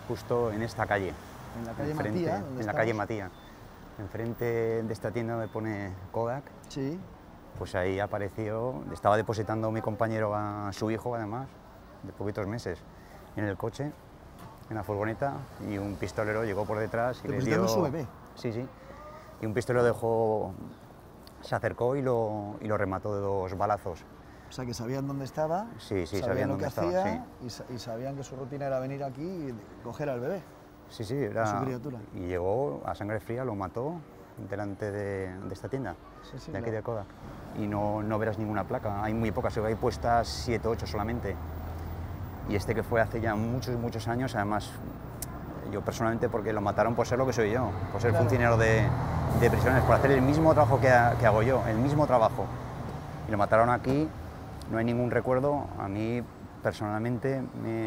justo en esta calle. En la calle Enfrente, Matía, ¿dónde en la estamos? calle Matía. Enfrente de esta tienda donde pone Kodak, Sí. pues ahí apareció, estaba depositando mi compañero a su hijo, además, de poquitos meses, en el coche, en la furgoneta, y un pistolero llegó por detrás y le dio... Depositando su bebé. Sí, sí. Y un pistolero dejó, se acercó y lo remató de 2 balazos. O sea, que sabían dónde estaba, Sí, sabían lo dónde que estaba, hacía y sabían que su rutina era venir aquí y coger al bebé. Sí, sí, era... A su criatura. Y llegó a sangre fría, lo mató delante de esta tienda, Sí, sí, de aquí la- de Kodak. Y no verás ninguna placa, hay muy pocas, hay puestas 7 o 8 solamente. Y este que fue hace ya muchos años, además, yo personalmente, porque lo mataron por ser lo que soy yo, por ser Claro. funcionario de prisiones, por hacer el mismo trabajo que hago yo, el mismo trabajo. Y lo mataron aquí, no hay ningún recuerdo. A mí, personalmente,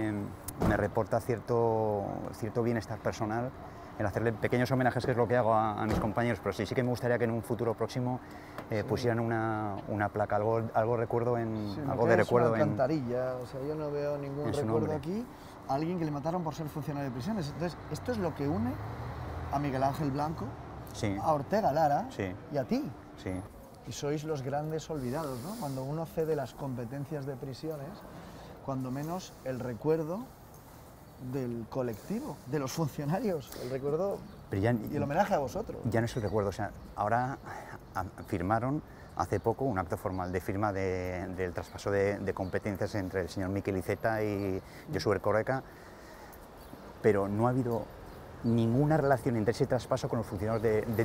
me reporta cierto bienestar personal el hacerle pequeños homenajes, que es lo que hago a mis compañeros, pero sí que me gustaría que en un futuro próximo pusieran una placa, algo recuerdo en, Sí, algo me de queda recuerdo una en... alcantarilla, o sea, yo no veo ningún en su recuerdo nombre. aquí a alguien que le mataron por ser funcionario de prisiones. Entonces, esto es lo que une a Miguel Ángel Blanco, Sí, a Ortega Lara Sí. y a ti. sí. Y sois los grandes olvidados, ¿no? Cuando uno cede las competencias de prisiones, cuando menos el recuerdo del colectivo, de los funcionarios, el recuerdo Pero ya, y el homenaje a vosotros. ya no es el recuerdo, o sea, ahora firmaron hace poco un acto formal de firma del traspaso de competencias entre el señor Miquel Iceta y Josu Erkoreka, pero no ha habido ninguna relación entre ese traspaso con los funcionarios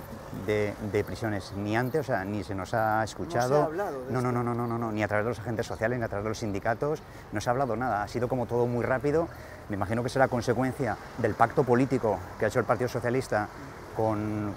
de prisiones, ni antes, o sea, ni se nos ha escuchado. No se ha hablado de no, esto. no, ni a través de los agentes sociales, ni a través de los sindicatos, no se ha hablado nada, ha sido como todo muy rápido. Me imagino que será consecuencia del pacto político que ha hecho el Partido Socialista con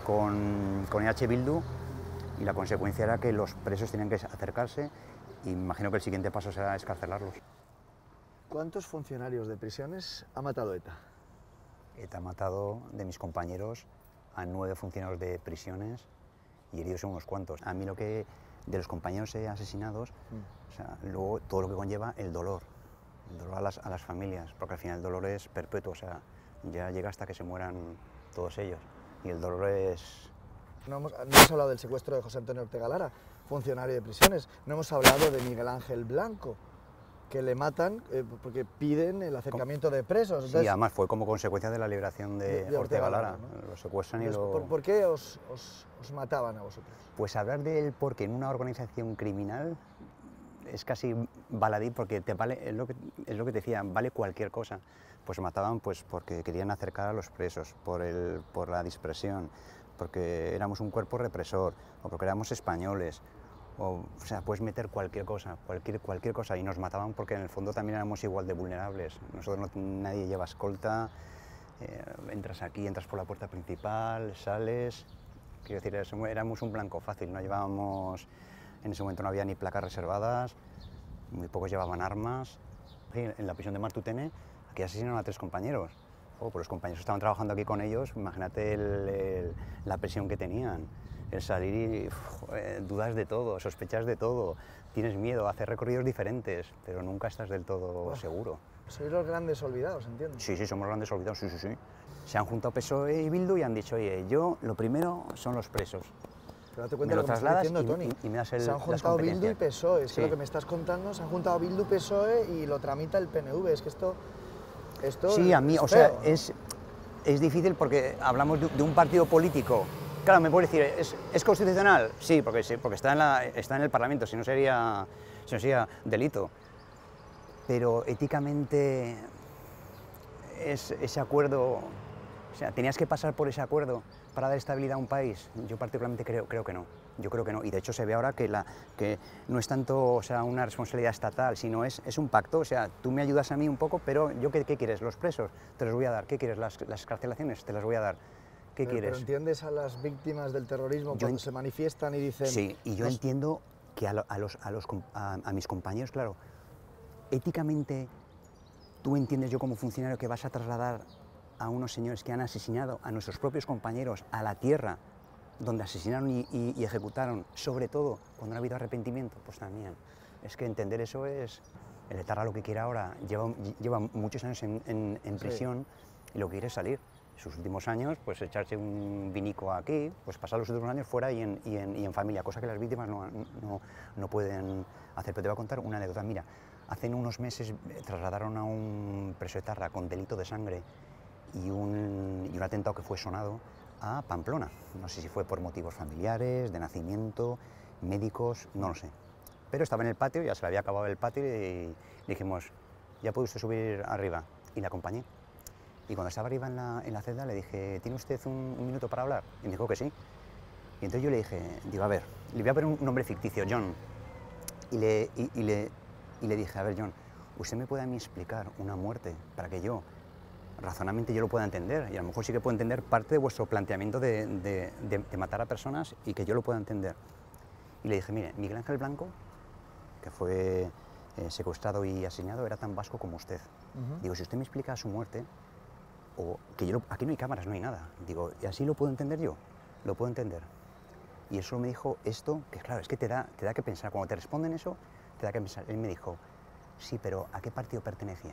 EH Bildu, y la consecuencia era que los presos tenían que acercarse, y me imagino que el siguiente paso será escarcelarlos. ¿Cuántos funcionarios de prisiones ha matado ETA? ETA ha matado de mis compañeros a 9 funcionarios de prisiones y heridos son unos cuantos. A mí lo que de los compañeros asesinados, o sea, luego todo lo que conlleva el dolor a las familias, porque al final el dolor es perpetuo, o sea, ya llega hasta que se mueran todos ellos, y el dolor es... No hemos hablado del secuestro de José Antonio Ortega Lara, funcionario de prisiones. No hemos hablado de Miguel Ángel Blanco, que le matan porque piden el acercamiento de presos. Sí, Entonces, además fue como consecuencia de la liberación de Ortega Lara, ¿no? lo secuestran y Entonces, lo... ¿por qué os mataban a vosotros? Pues hablar de él porque en una organización criminal es casi baladí, porque te vale, es lo que te decía, vale cualquier cosa. Pues mataban pues porque querían acercar a los presos, por la dispersión, porque éramos un cuerpo represor, o porque éramos españoles, o sea, puedes meter cualquier cosa, cualquier cosa, y nos mataban porque en el fondo también éramos igual de vulnerables. Nosotros nadie lleva escolta, entras aquí, entras por la puerta principal, sales, quiero decir, éramos un blanco fácil, no llevábamos, en ese momento no había ni placas reservadas, muy pocos llevaban armas. En la prisión de Martutene, aquí asesinaron a 3 compañeros. Pues los compañeros estaban trabajando aquí con ellos, imagínate la presión que tenían. El salir y dudas de todo, sospechas de todo, tienes miedo, hacer recorridos diferentes, pero nunca estás del todo seguro. Sois los grandes olvidados, entiendo. Sí, somos grandes olvidados, sí. Se han juntado PSOE y Bildu y han dicho, oye, yo lo primero son los presos. Pero date Me cuenta lo de lo que me estás trasladas diciendo, Tony. y me das Se han las juntado Bildu y competencias. PSOE. Es que Sí. lo que me estás contando, se han juntado Bildu, PSOE y lo tramita el PNV. Es que esto Sí, a mí, es o sea, feo, ¿no? es difícil porque hablamos de un partido político. Claro, me puedes decir, ¿es constitucional? Sí, porque está en el Parlamento, si no sería delito. Pero éticamente, ese acuerdo, o sea, ¿tenías que pasar por ese acuerdo para dar estabilidad a un país? Yo particularmente creo que no. Yo creo que no, y de hecho se ve ahora que no es tanto, o sea, una responsabilidad estatal, sino es un pacto. O sea, tú me ayudas a mí un poco, pero yo ¿qué quieres? ¿Los presos? Te los voy a dar. ¿Qué quieres? ¿Las excarcelaciones? Te las voy a dar. ¿Qué quieres? Pero entiendes a las víctimas del terrorismo cuando se manifiestan y dicen... Sí, y yo entiendo que a mis compañeros, claro, éticamente, tú entiendes yo como funcionario que vas a trasladar a unos señores que han asesinado a nuestros propios compañeros a la tierra donde asesinaron y ejecutaron, sobre todo cuando no ha habido arrepentimiento, pues también. Es que entender eso es... El etarra lo que quiere ahora, lleva muchos años en prisión, y lo que quiere es salir. Sus últimos años, pues echarse un vinico aquí, pues pasar los últimos años fuera y en familia, cosa que las víctimas no pueden hacer. Pero te voy a contar una anécdota. Mira, hace unos meses trasladaron a un preso etarra con delito de sangre y un atentado que fue sonado a Pamplona. No sé si fue por motivos familiares, de nacimiento, médicos, no lo sé. Pero estaba en el patio, ya se le había acabado el patio y dijimos, ya puede usted subir arriba. Y le acompañé. Y cuando estaba arriba en la celda le dije, ¿tiene usted un minuto para hablar? Y me dijo que sí. Y entonces yo le dije, digo, a ver, le voy a poner un nombre ficticio, John. Y le dije, a ver, John, ¿usted me puede a mí explicar una muerte para que yo, razonablemente, yo lo pueda entender? Y a lo mejor sí que puedo entender parte de vuestro planteamiento de matar a personas y que yo lo pueda entender. Y le dije, mire, Miguel Ángel Blanco, que fue secuestrado y asesinado, era tan vasco como usted. Digo, si usted me explica su muerte, o que aquí no hay cámaras, no hay nada. Digo, ¿y así lo puedo entender yo? Lo puedo entender. Y eso me dijo esto, que claro, es que te da que pensar. Cuando te responden eso, te da que pensar. Él me dijo, sí, pero ¿a qué partido pertenecía?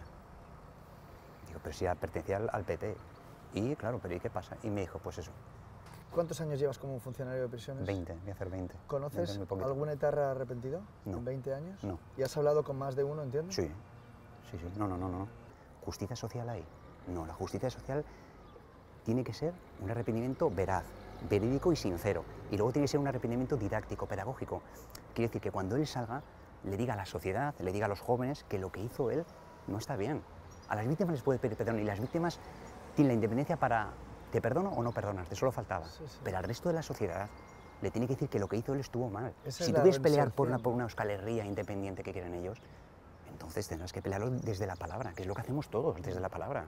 Digo, pero sí, pertenecía al PP. Y claro, pero ¿y qué pasa? Y me dijo, pues eso. ¿Cuántos años llevas como funcionario de prisiones? 20, voy a hacer 20. ¿Conoces algún etarra arrepentido no. en 20 años? No. ¿Y has hablado con más de uno, entiendo? Sí, sí, sí. No. ¿Justicia social hay? No, la justicia social tiene que ser un arrepentimiento veraz, verídico y sincero. Y luego tiene que ser un arrepentimiento didáctico, pedagógico. Quiere decir que cuando él salga, le diga a la sociedad, le diga a los jóvenes que lo que hizo él no está bien. A las víctimas les puede pedir perdón y las víctimas tienen la independencia para te perdono o no perdonarte, solo faltaba. Sí. Pero al resto de la sociedad le tiene que decir que lo que hizo él estuvo mal. Si tú quieres pelear por una Euskal Herria independiente que quieren ellos, entonces tendrás que pelearlo desde la palabra, que es lo que hacemos todos, desde la palabra.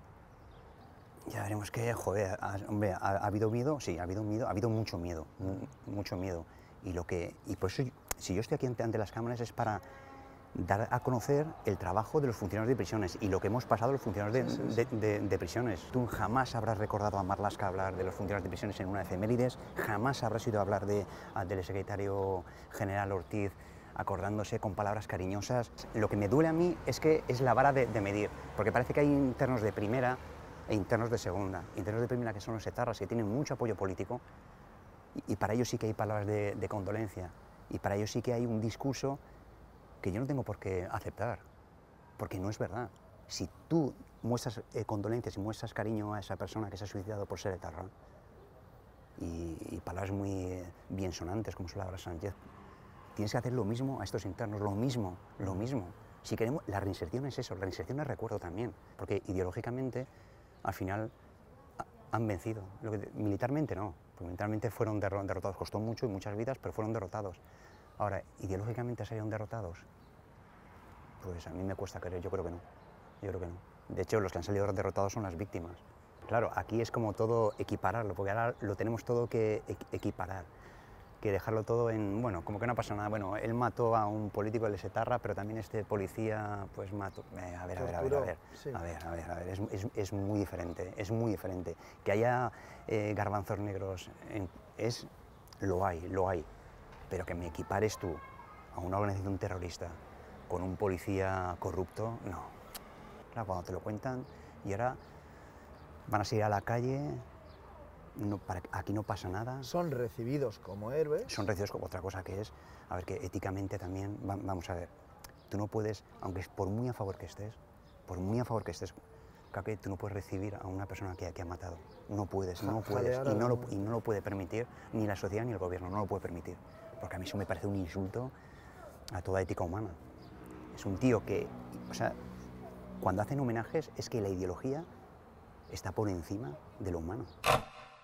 Ya veremos que, joder, hombre, ¿ha habido miedo? Sí, ha habido miedo, ha habido mucho miedo, mucho miedo. Y por eso, si yo estoy aquí ante las cámaras es para dar a conocer el trabajo de los funcionarios de prisiones y lo que hemos pasado los funcionarios de prisiones. Tú jamás habrás recordado a Marlaska hablar de los funcionarios de prisiones en una efemérides, jamás habrás ido a hablar del secretario general Ortiz acordándose con palabras cariñosas. Lo que me duele a mí es que es la vara de medir, porque parece que hay internos de primera e internos de segunda. Internos de primera que son los etarras, que tienen mucho apoyo político, y para ellos sí que hay palabras de condolencia, y para ellos sí que hay un discurso que yo no tengo por qué aceptar, porque no es verdad. Si tú muestras condolencias y muestras cariño a esa persona que se ha suicidado por ser etarra, y palabras muy biensonantes como son Laura Sánchez, tienes que hacer lo mismo a estos internos, lo mismo. Si queremos, la reinserción es eso, la reinserción es recuerdo también, porque ideológicamente al final han vencido. Militarmente no, porque militarmente fueron derrotados, costó mucho y muchas vidas, pero fueron derrotados. Ahora, ideológicamente salieron derrotados, pues a mí me cuesta creer, yo creo que no. De hecho, los que han salido derrotados son las víctimas. Claro, aquí es como todo equipararlo, porque ahora lo tenemos todo que equiparar, que dejarlo todo en, bueno, como que no pasa nada. Bueno, él mató a un político, el etarra, pero también este policía, pues mató. A ver, es muy diferente, Que haya garbanzos negros, lo hay, pero que me equipares tú a una organización terrorista con un policía corrupto, no. Claro, cuando te lo cuentan y ahora van a salir a la calle, aquí no pasa nada. Son recibidos como héroes. Son recibidos como otra cosa que es, a ver, que éticamente también, vamos a ver, tú no puedes, aunque es por muy a favor que estés, creo que tú no puedes recibir a una persona que ha matado. No puedes, y no lo puede permitir ni la sociedad ni el gobierno, no lo puede permitir. Porque a mí eso me parece un insulto a toda ética humana. Es un tío que, o sea, cuando hacen homenajes es que la ideología está por encima de lo humano.